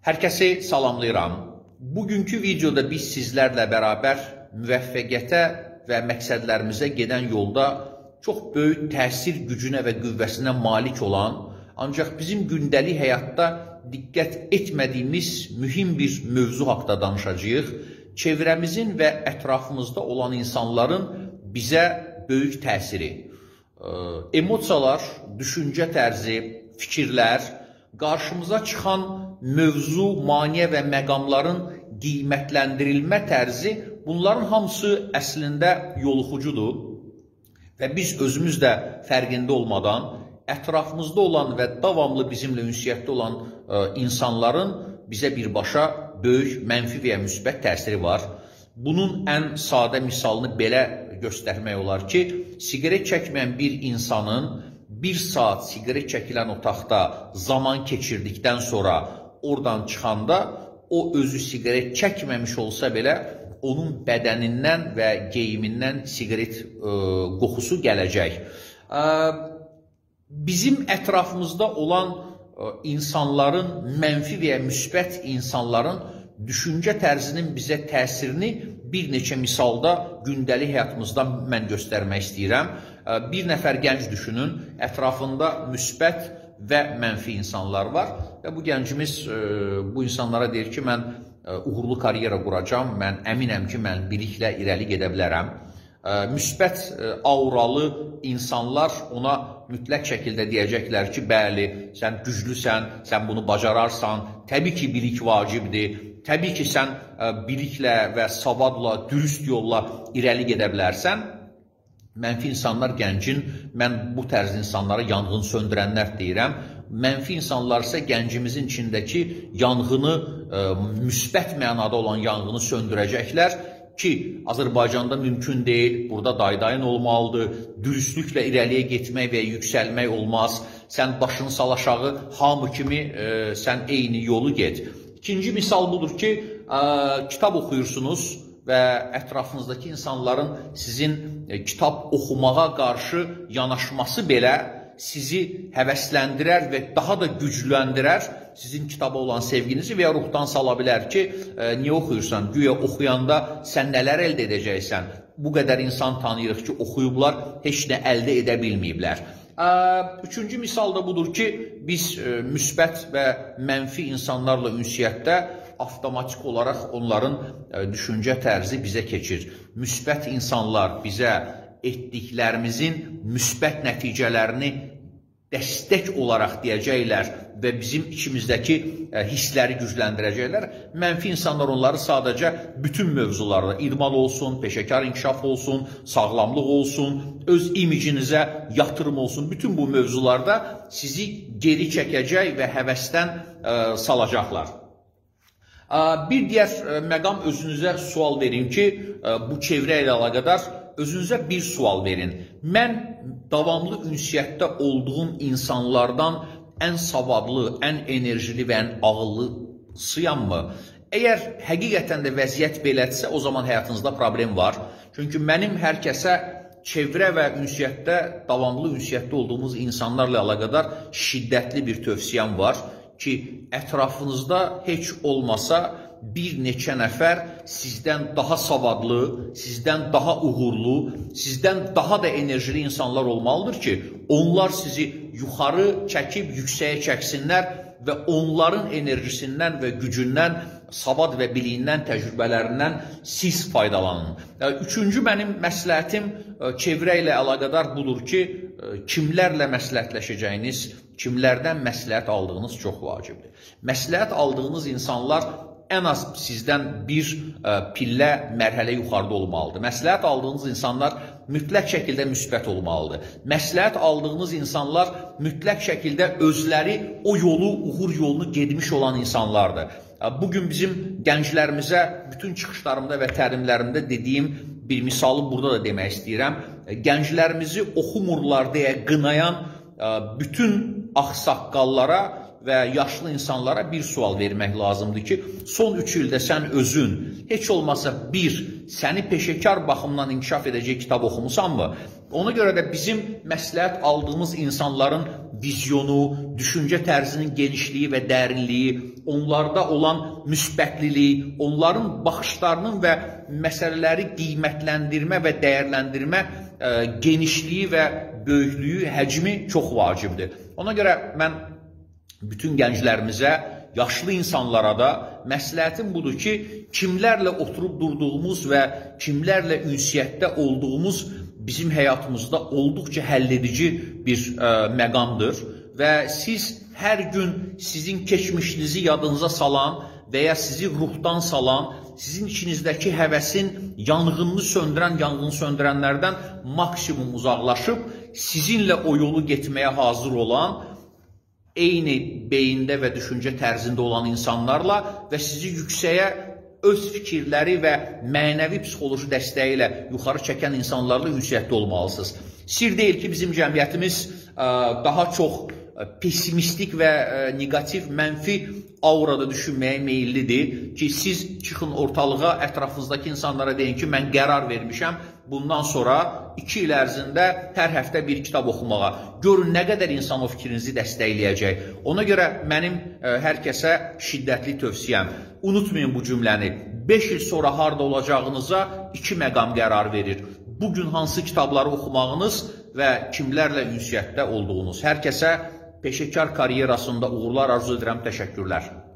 Hər kəsi salamlayıram. Bugünkü videoda biz sizlərlə bərabər müvəffəqiyyətə və məqsədlərimizə gedən yolda çox böyük təsir gücünə və qüvvəsinə malik olan, ancaq bizim gündəlik həyatda diqqət etmədiyimiz mühüm bir mövzu haqqında danışacağıq. Çevrəmizin və ətrafımızda olan insanların bizə böyük təsiri. Emosiyalar, düşüncə tərzi, fikirlər, qarşımıza çıxan mövzu, maneə və məqamların qiymətləndirilmə tərzi, bunların hamısı əslində yoluxucudur və biz özümüz də fərqində olmadan ətrafımızda olan və davamlı bizimlə ünsiyyətdə olan insanların bizə birbaşa böyük mənfi və ya müsbət təsiri var. Bunun ən sadə misalını belə göstərmək olar ki, siqaret çəkməyən bir insanın bir saat siqaret çəkilən otaqda zaman keçirdikdən sonra oradan çıxanda o özü siqaret çəkməmiş olsa belə onun bədənindən və geyimindən siqaret qoxusu gələcək. Bizim ətrafımızda olan insanların, mənfi və ya müsbət insanların düşüncə tərzinin bizə təsirini bir neçə misalda gündəlik həyatımızdan mən göstərmək istəyirəm. Bir nəfər gənc düşünün, ətrafında müsbət və mənfi insanlar var və bu gəncimiz bu insanlara deyir ki, mən uğurlu karyera quracam, mən əminəm ki, mən biliklə irəli gedə bilərəm. Müsbət auralı insanlar ona mütləq şəkildə deyəcəklər ki, bəli, sən güclüsən, sən bunu bacararsan, təbii ki, bilik vacibdir, təbii ki, sən biliklə və savadla, dürüst yolla irəli gedə bilərsən. Mənfi insanlar gəncin, mən bu tərz insanlara yanğın söndürənlər deyirəm. Mənfi insanlar isə gəncimizin içindəki yanğını, müsbət mənada olan yanğını söndürəcəklər ki, Azərbaycanda mümkün deyil, burada daydayın olmalıdır, dürüstlüklə irəliyə getmək və yüksəlmək olmaz. Sən başını sal aşağı, hamı kimi sən eyni yolu get. İkinci misal budur ki, kitab oxuyursunuz və ətrafınızdakı insanların sizin kitab oxumağa qarşı yanaşması belə sizi həvəsləndirər və daha da gücləndirər sizin kitaba olan sevginizi və ya ruhdan sala bilər ki, niyə oxuyursan, güya oxuyanda sən nələr əldə edəcəksən, bu qədər insan tanıyırıq ki, oxuyublar, heç nə əldə edə bilməyiblər. Üçüncü misal da budur ki, biz müsbət və mənfi insanlarla ünsiyyətdə avtomatik olaraq onların düşüncə tərzi bizə keçir. Müsbət insanlar bizə etdiklərimizin müsbət nəticələrini dəstək olaraq deyəcəklər və bizim içimizdəki hissləri gücləndirəcəklər. Mənfi insanlar onları sadəcə bütün mövzularda, idman olsun, peşəkar inkişaf olsun, sağlamlıq olsun, öz imicinizə yatırım olsun, bütün bu mövzularda sizi geri çəkəcək və həvəsdən salacaqlar. Bir digər məqam, özünüzə sual verin ki, bu çevrə ilə əlaqədar özünüzə bir sual verin. Mən davamlı ünsiyyətdə olduğum insanlardan ən savadlı, ən enerjili və ən ağıllısıyam-mı? Əgər həqiqətən də vəziyyət belədirsə, o zaman həyatınızda problem var. Çünki mənim hər kəsə çevrə və ünsiyyətdə, davamlı ünsiyyətdə olduğumuz insanlarla əlaqədar şiddətli bir tövsiyəm var ki, ətrafınızda heç olmasa bir neçə nəfər sizdən daha savadlı, sizdən daha uğurlu, sizdən daha da enerjili insanlar olmalıdır ki, onlar sizi yuxarı çəkib yüksəyə çəksinlər və onların enerjisindən və gücündən, savad və biliyindən, təcrübələrindən siz faydalanın. Üçüncü mənim məsləhətim çevrə ilə əlaqədar budur ki, kimlərlə məsləhətləşəcəyiniz, kimlərdən məsləhət aldığınız çox vacibdir. Məsləhət aldığınız insanlar ən az sizdən bir pillə, mərhələ yuxarıda olmalıdır. Məsləhət aldığınız insanlar mütləq şəkildə müsbət olmalıdır. Məsləhət aldığınız insanlar mütləq şəkildə özləri o yolu, uğur yolunu gedmiş olan insanlardır. Bugün bizim gənclərimizə bütün çıxışlarımda və təlimlərimdə dediyim bir misalı burada da demək istəyirəm. Gənclərimizi oxumurlar deyə qınayan bütün ağsaqqallara və yaşlı insanlara bir sual vermək lazımdır ki, son 3 ildə sən özün heç olmasa səni peşəkar baxımdan inkişaf edəcək kitab oxumusanmı? Ona görə də bizim məsləhət aldığımız insanların vizyonu, düşüncə tərzinin genişliyi və dərinliyi, onlarda olan müsbətlilik, onların baxışlarının və məsələləri qiymətləndirmə və dəyərləndirmə genişliyi və böyüklüyü, həcmi çox vacibdir. Ona görə mən bütün gənclərimizə, yaşlı insanlara da məsləhətim budur ki, kimlərlə oturub durduğumuz və kimlərlə ünsiyyətdə olduğumuz bizim həyatımızda olduqca həlledici bir məqamdır və siz hər gün sizin keçmişinizi yadınıza salan və ya sizi ruhdan salan, sizin içinizdəki həvəsin yanğınını söndürənlərdən maksimum uzaqlaşıb, sizinlə o yolu getməyə hazır olan, eyni beyində və düşüncə tərzində olan insanlarla və sizi yüksəyə öz fikirləri və mənəvi psixoloji dəstəyi ilə yuxarı çəkən insanlarla ünsiyyətdə olmalısınız. Sir deyil ki, bizim cəmiyyətimiz daha çox pessimistik və negativ, mənfi aurada düşünməyə meyillidir ki, siz çıxın ortalığa, ətrafınızdakı insanlara deyin ki, mən qərar vermişəm, bundan sonra 2 il ərzində hər həftə bir kitab oxumağa. Görün nə qədər insan o fikrinizi dəstəkləyəcək. Ona görə mənim hər kəsə şiddətli tövsiyəm. Unutmayın bu cümləni. 5 il sonra harada olacağınıza 2 məqam qərar verir. Bugün hansı kitabları oxumağınız və kimlərlə ünsiyyətdə olduğunuz. Hər kəsə peşəkar karyerasında uğurlar arzu edirəm. Təşəkkürlər.